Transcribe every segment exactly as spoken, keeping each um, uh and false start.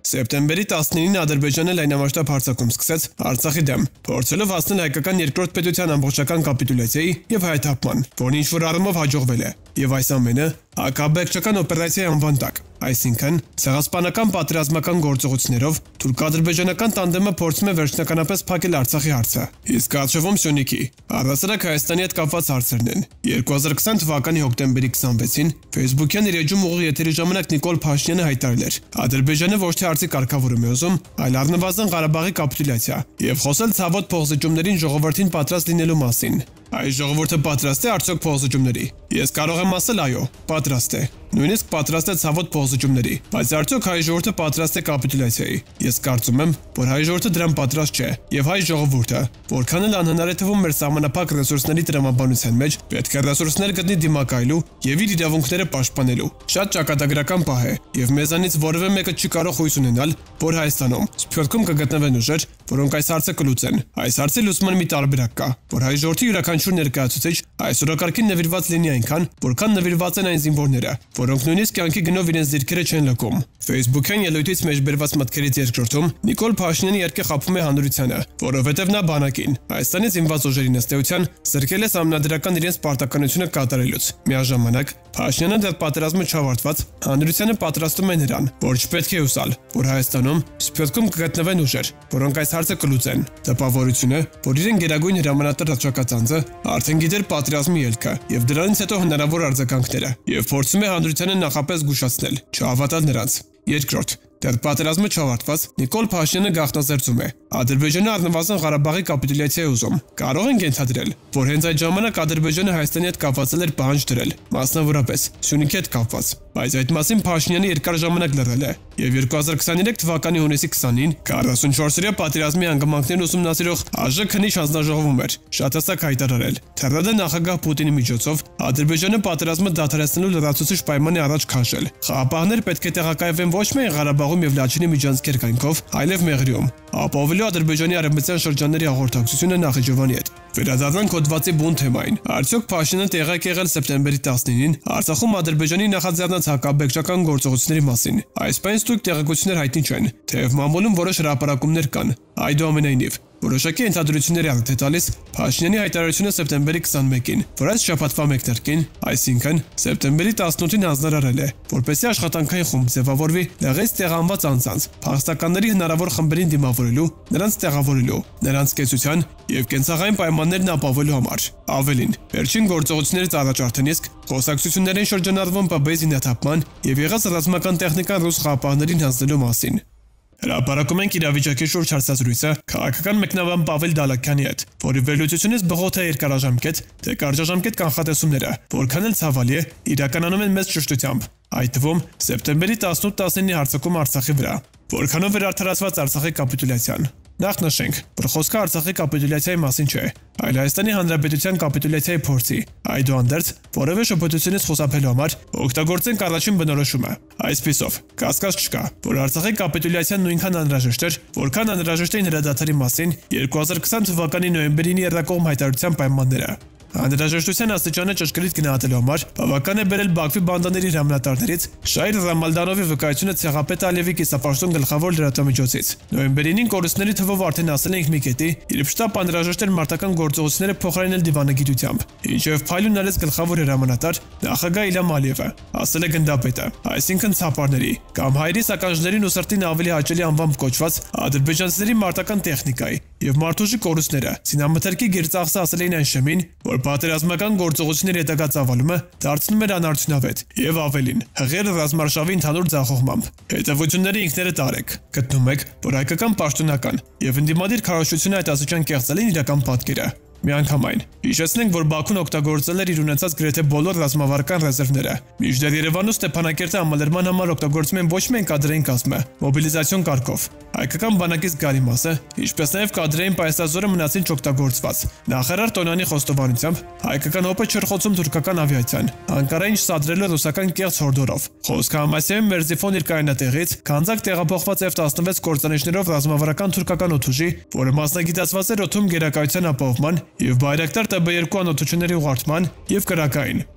Սեպտեմբերի տասնինին Ադրբեջանը լայնամասշտաբ հարձակում սկսեց Արցախի դեմ, փորձելով հասնել հայկական երկրորդ պետության ամբողջական կապիտուլյացիայի եւ հայաթափման, որն ինչ-որ առումով հաջողվել է, եւ այս ամենը ակաբեկչական օպերացիայի անվան տակ, այսինքն ցեղասպանական պատերազմական գործողություններով թուրք-ադրբեջանական տանդեմը փորձում է վերջնականապես փակել Արցախի հարցը։ Իսկ Աշովում Սյունիքի առասարակ Հայաստանի հետ կապված հարցերն են։ երկու հազար քսան թվականի հոկտեմբերի քսանվեցին Facebook-յան իր էջում ուղիղ եթերի ժամանակ Նիկոլ Փաշինյանը հայտարարել էր. Ադրբեջանը ոչ թե արցի կարգավորում է ուզում, այլ առնվազն Ղարաբաղի կապիտուլյացիա եւ խոսել ցավոտ փոխզիջումներին ժողովրդին պատրաստ լինելու մասին։ Այս ժողովուրդը պատրաստ է արդյոք փոխզիջումների։ Ես կարող եմ ասել այո, պատրաստ է։ Նույնիսկ պատրաստ է ցավոտ փոխզիջումների, բայց արդյոք հայ ժողովուրդը պատրաստ է կապիտուլյացիայի։ Ես կարծում եմ, որ հայ ժողովուրդը դրան պատրաստ չէ, եւ հայ ժողովուրդը, որքան էլ անհնար է թվում մեր սահմանափակ ռեսուրսների տրամաբանության մեջ, պետք է ռեսուրսներ գտնի դիմակայելու եւ իր իրավունքները պաշտպանելու։ Շատ ճակատագրական պահ է, եւ մեզանից որևէ մեկը չի կարող հույս ունենալ, որ Հայաստանում Սփյուռքում կգտնվեն ուժեր, որոնք այս հարցը կլուծեն։ Այս հարցի լուծման մի տարբերակ կա, որ հայ ժողովրդի յուրաքանչյուր ներկայացուցիչ այս օրակարգին նվիրված լինի այնքան, որքան նվիրված են այն զինվորները, որոնք նույնիսկ կյանքի գնով իրենց դիրքերը չեն լքում։ Facebook-յան ելույթից մեջ բերված մտքերից երկրորդում Նիկոլ Փաշինյանը երկը խափում է հանրությանը, որովհետև նա բանակին, Հայաստանի զինված ուժերի նստեության զրկել է սահմանադրական իրենց պարտականությունը կատարելուց։ Միաժամանակ Փաշինյանը դեռ պատերազմը չավարտված հանրությանը պատրաստում է նրան, որ չպետք է հուսալ, որ Հայաստանում Սփյուռքում կգտնվեն ուժեր, որոնք այս հարցը կլուծեն։ Տպավորությունը, որ իրեն գերագույն հրամանատար հռչակածանձը արդեն գիտեր պատերազմի ելքը եւ դրանից հետո հնարավոր արձագանքները եւ փորձում է հանրությանը նախապես զգուշացնել, չհավատալ նրանց։ Երկրորդ, դեռ պատերազմը չավարտված Նիկոլ Փաշինյանը գաղտնազերծում է։ Ադրբեջանը առնվազն Ղարաբաղի կապիտուլյացիա է ուզում։ Կարող ենք ենթադրել, որ հենց այդ ժամանակ Ադրբեջանը Հայաստանի հետ կապվածել էր պահանջ դրել, մասնավորապես Սյունիքի հետ կապված, բայց այդ մասին Փաշինյանը երկար ժամանակ լռել է եւ երկու հազար քսաներեք թվականի հունիսի քսանին քառասունչորսօրյա պատերազմի հանգամանքներն ուսումնասիրող ԱԺ քննիչ հանձնաժողովում էր շատասակ հայտարարել, թե ՌԴ նախագահ Պուտինի միջոցով Ադրբեջանը պատերազմը դադարեցնելու լրացուցիչ պայմանի առաջ քաշել։ Խաղապահներ պետք է տեղակայվեն ոչ միայն Ղարաբաղում եւ Լաչինի միջանցքեր կայքով, այլև Մեղրիում, ապահովելու Ադրբեջանի արևմտյան շրջանների հաղորդակցությունը Նախիջևանի հետ։ Վերադառնանք հոդվածի բուն թեմային։ Արդյոք Փաշինյանը տեղյակ եղել սեպտեմբերի տասնինին Արցախում Ադրբեջանի նախաձեռնած հակաբեկչական գործողությունների մասին։ Այսպես ստույգ տեղեկություններ հայտնի չեն, թեև մամուլում որոշ հրապարակումներ կան։ Այդուամենայնիվ, որոշակի ենթադրություններ է անդե տալիս Փաշինյանի հայտարարությունը սեպտեմբերի քսանմեկին, որ այս շաբաթվա մեկնարկին, այսինքն սեպտեմբերի տասնութին հանձնարարել է, որպեսզի աշխատանքային խումբ ձևավորվի լեղից տեղանված անձանց, փախստականների հնարավոր խմբերին դիմավորելու, նրանց տեղավորելու, նրանց կեցության եւ կենցաղային պայմաններն ապահովելու համար։ Ավելին, վերջին գործողություններից առաջ արդեն իսկ խոսակցություններ են շրջանառվում ՊԲ-ի զինաթափման եւ եղած ռազմական տեխնիկան ռուս խաղապահներին հանձնելու մասին։ Հրապարակում ենք իրավիճակի շուրջ հարցազրույցը քաղաքական մեկնաբան Պավել Դալաքյանի հետ, որի վերլուծությունից բխոթ է երկարաժամկետ, թե կարճաժամկետ կանխատեսումները, որքան էլ ցավալի է, իրականանում են մեծ ճշտությամբ, այդ թվում սեպտեմբերի տասնութ տասնինի հարձակում Արցախի վրա, որքանով էր արդարացված Արցախի կապիտուլյացիան։ Նախ նշենք, որ խոսքը Արցախի կապիտուլյացիայի մասին չէ, այլ Հայաստանի Հանրապետության կապիտուլյացիայի փորձի, այդուհանդերձ որևէ շփոթությունից խուսափելու համար օգտագործենք առաջին բնորոշումը։ Այսպիսով, կասկած չկա, որ Արցախի կապիտուլյացիան նույնքան անհրաժեշտ էր, որքան անհրաժեշտ էին հրադադարի մասին երկու հազար քսան թվականի նոյեմբերին եռակողմ հայտարարության պայմանները։ Անհրաժեշտության աստիճանը ճշգրիտ գնահատելու համար բավական է բերել Բաքվի բանդաների հրամանատարներից Շայր Ռամալդանովի վկայությունը ցեղապետ Ալիևի կիսապաշտոն գլխավոր լրատվամիջոցից։ Նոյեմբերին կորուստների թվով արդեն ասել ենք մի կետի, երբ շտապ անհրաժեշտ էր մարտական գործողությունները փոխարինել դիվանագիտությամբ, ինչով փայլուն արեց գլխավոր հրամանատար նախագահ Իլհամ Ալիևը, ասել է գնդապետը, այսինքն ցապարների կամ հայերի սականջներին ու սրտին ավելի հաճելի անվամբ կոչված ադրբեջանցիների մարտական տեխնիկայի եւ մարդուժի կորուստները զինամթերքի գերծախսը ասել էին այն շեմին, որ պատերազմական գործողությունների հետագա ծավալումը դարձնում էր անարդյունավետ եւ ավելին հղեր ռազմարշավի ընդհանուր ձախողմամբ։ Հետևությունները ինքներդ արեք։ Գտնում եք, որ հայկական պաշտոնական եւ ընդդիմադիր քարոզչությունը այդ աստիճան կեղծել են իրական պատկերը։ Միանգամայն հիշեցնենք, որ Բաքուն օգտագործել էր իր ունեցած գրեթե բոլոր ռազմավարական ռեզերվները։ Մինչդեռ Երևանն ու Ստեփանակերտը համալրման համար օգտագործում են ոչ միայն կադրային կազմը, մոբիլիզացիոն կարգով։ Հայկական բանակից գալի մասը, ինչպես նաև կադրային պայուսազորը մնացին չօգտագործված։ Նախարար Տոնյանի խոստովանությամբ հայկական հոպը չէր խոցում թուրքական ավիացիան, Անկարային չսադրելով ռուսական կեղծ հորդորով։ Խոսքը Համասյանի Մերզիֆոն իր կայունատեղից քանձակ տեղափոխված Էֆ տասնվեց կործանիչներով ռազմավարական թուրքական օդուժի, որը մասնագիտացված էր օդում գերակայության ապահովման եւ բայրակտար Տ Բ երկու անօթությունների ուղղորդման եւ կրակային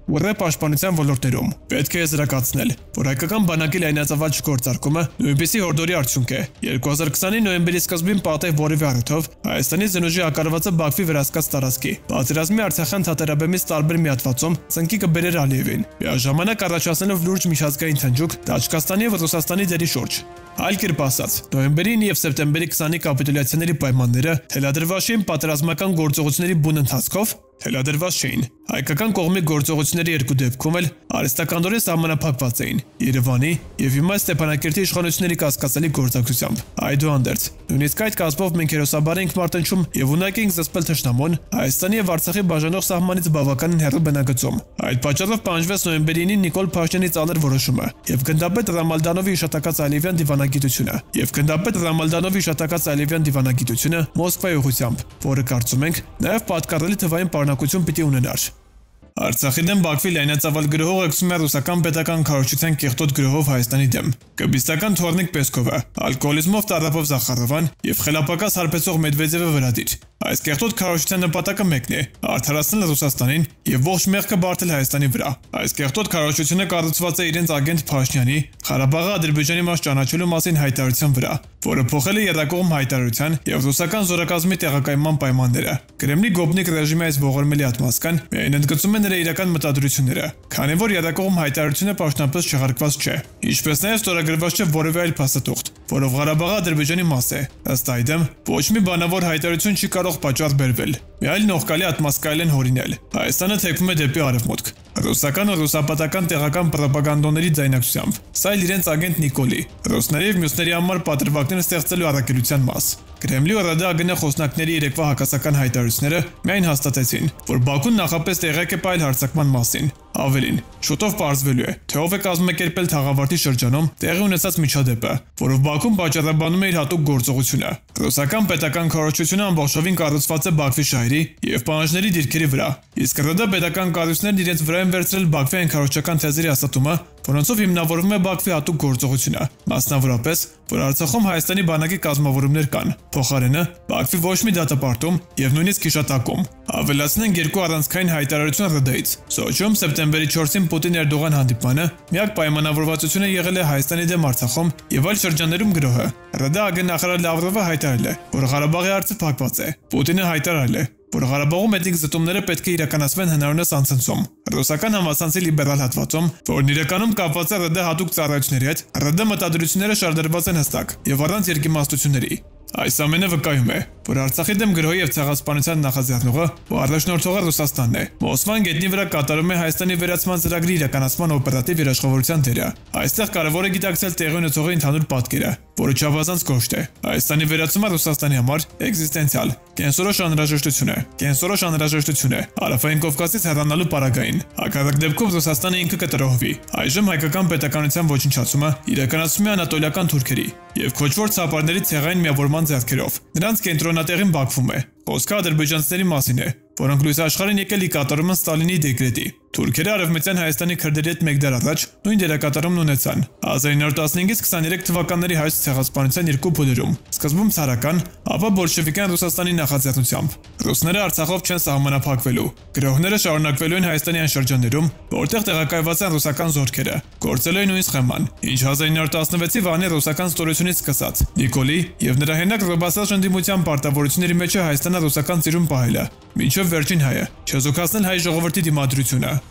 ուռե պաշտպանության ոլորտներում։ Պետք է եզրակացնել, որ հայկական բանակի լայնածավալ չգործարկումը նույնպիսի հորդորի արդյունք է։ երկու հազար քսանի նոյեմբերի սկզբին պատեհ որևէ առիթով Հայաստանի զնուժի հակառակվածը Բաքվի վերահսկած տարածքի պատերազմի Արցախյան թատերաբեմից տարբեր միատվածում ծնկի կբերեր Ալիևին, միաժամանակ առաջացնելով լուրջ միջազգային թնջուկ Տաջիկստանի և Ռուսաստանի դերի շուրջ։ Այլ կերպ ասած, նոյեմբերի ինը և սեպտեմբերի քսանի կապիտուլյացիաների պայմանները թելադրված չէին պատերազմական գործողությունների բուն ընթացքով, թելադրված չէին։ Հայկական կողմի գործողությունների երկու դեպքում էլ արհեստականորեն սահմանափակված էին Երևանի և հիմա Ստեփանակերտի իշխանությունների կասկածելի գործակցությամբ։ Այդուհանդերձ, նույնիսկ այդ կազմով մենք հերոսաբար ենք մարտնչում և ունակ ենք զսպել թշնամուն Հայաստանի և Արցախի բաժանող սահմանից բավականին հեռու բնակցում։ Այդ պատճառով պահանջվեց նոյեմբերի ինին Նիկոլ Փաշինյանի ծանր որոշումը և գնդապետ Ռամալդանովի հիշատակած Ալիևյան դիվանագիտությունը և գնդապետ Ռամալդանովի հիշատակած Ալիևյան դիվանագիտությունը Մոսկվայի ուղղությամբ, որը կարծում ենք նաև պատկառելի թվային պարունակություն պիտի ունենար։ Արցախի դեմ Բաքվի լայնածավալ գրոհը ակսում է ռուսական պետական կառավարության կեղտոտ գրոհով Հայաստանի դեմ։ Կբիստական Թորնիկ Պեսկովը, ալկոհոլիզմով տառապող Զախարովան և խելապակաս հարբեցող Մեդվեդևը վրադիր։ Այս կեղտոտ կառավարության նպատակը մեկն է՝ արդարացնել Ռուսաստանին և ողջ մեղքը բարդել Հայաստանի վրա։ Այս կեղտոտ կառավարությունը կառուցված է իրենց ագենտ Փաշինյանի Ղարաբաղը Ադրբեջանի մաս ճանաչելու մասին հայտարարության վրա, որը փոխել է եռակողմ հայտարարության և ռուսական զորակազմի տեղակայման պայմանները։ Կրեմլի գոբնիկ ռեժիմի այս ողորմելի ատմասկան միայն ընդգծում է նրա իրական մտադրությունները, քանի որ եռակողմ հայտարարությունը պաշտոնապես չեղարկված չէ, ինչպես նաև ստորագրված չէ որևէ այլ փաստաթուղթ, որով Ղարաբաղը Ադրբեջանի մաս է։ Ըստ այդմ, ոչ մի բանավոր հայտարարություն չի կարող պատճառ բերվել։ Մի այլ նողկալի ատմասկայել են հորինել։ Հայաստանը թեքվում է դեպի արևմուտք։ Ռուսական ու ռուսապատական տեղական պրոպագանդոների ձայնակցությամբ։ Սա էլ իրենց ագենտ Նիկոլի, ռուսների և մյուսների համար պատրվակներ ստեղծելու առաքելության մաս։ Կրեմլի ու ՌԴԱԳՆ խոսնակների երեկվա հակասական հայտարարությունները միայն հաստատեցին, որ Բաքուն նախապես տեղյակ է պահել հարձակման մասին։ Ավելին, շուտով պարզվելու է, թե ով է կազմակերպել Թաղավարտի շրջանում տեղի ունեցած միջադեպը, որով Բաքուն պատճառաբանում է իր հատուկ գործողությունը։ Ռուսական պետական կառավարությունը ամբողջովին կառուցված է Բաքվի շահերի և պահանջների դիրքերի վրա, իսկ ՌԴ պետական կառույցներն իրենց վրա են վերցրել Բաքվի անքարոզչական թեզերի հաստատումը, որոնցով հիմնավորվում է Բաքվի հատուկ գործողությունը, մասնավորապես, որ Արցախում Հայաստանի բանակի կազմավորումներ կան, փոխարենը Բաքվի ոչ մի դատապարտում և նույնիսկ հիշատակում։ Ավելացնենք երկու առանցքային հայտարարություն ՌԴ-ից։ Սոչիում սեպտեմբերի չորսին Պուտին-Էրդողան հանդիպմանը միակ պայմանավորվածությունը եղել է Հայաստանի դեմ Արցախում և այլ շրջաններում գրոհը։ ՌԴԱԳ նախարար Լավրովը հայտարարել է, որ Ղարաբաղի հարցը փակված է։ Պուտինը հայտարարել է, որ Ղարաբաղում էթնիկ զտումները պետք է իրականացվեն հնարավորինս անցնցում։ Ռուսական համացանցի լիբերալ հատվածում, որն իրականում կապված է ՌԴ հատուկ ծառայությունների հետ, ՌԴ մտադրությունները շարդրված են հստակ և առանց երկիմաստությունների։ Այս ամենը վկայում է, որ Արցախի դեմ գրոհի և ցեղասպանության նախաձեռնողը ու առաջնորդողը Ռուսաստանն է։ Մոսկվան գետնի վրա կատարում է Հայաստանի վերացման ծրագրի իրականացման օպերատիվ երաշխավորության դերը։ Այստեղ կարևոր է գիտակցել տեղի ունեցողի ընդհանուր պատկերը, որը չափազանց կոշտ է։ Հայաստանի վերացումը Ռուսաստանի համար էկզիստենցիալ, կենսորոշ անհրաժեշտություն է, կենսորոշ անհրաժեշտություն է Հարավային Կովկասից հեռանալու պարագային։ Հակառակ դեպքում Ռուսաստանը ինքը կտրոհվի։ Այժմ հայկական պետականության ոչնչացումը իրականացվում է անատոլիական թուրքերի և քոչվոր ցապարների ցեղային միավորման ձեռքերով։ Նրանց կենտրոնատեղին Բաքվում է։ Խոսքը ադրբեջանցիների մասին է, որոնք լույս աշխարհին եկել կատարում են Ստալինի դեկրետի։ Թուրքերը արևմտյան Հայաստանի քրդերի հետ մեկ դար առաջ նույն դերակատարումն ունեցան հազար ինը հարյուր տասնհինգից քսաներեք թվականների հայոց ցեղասպանության երկու փուլերում, սկզբում ցարական, ապա բոլշևիկյան Ռուսաստանի նախաձեռնությամբ։ Ռուսները Արցախով չեն սահմանափակվելու։ Գրոհները շարունակվելու են Հայաստանի այն շրջաններում, որտեղ տեղակայված են ռուսական զորքերը, գործելու են նույն սխեման, ինչ հազար ինը հարյուր տասնվեցի վանի ռուսական ստորությունից սկսած։ Նիկոլի և նրա հենակ ռոբասած ընդդիմության պարտավորությունների մեջ է Հայաստանը ռուսական ծիրուն պահելը, մինչև վերջին հայը, չեզոքացնել հայ ժողովրդի դիմադրությունը։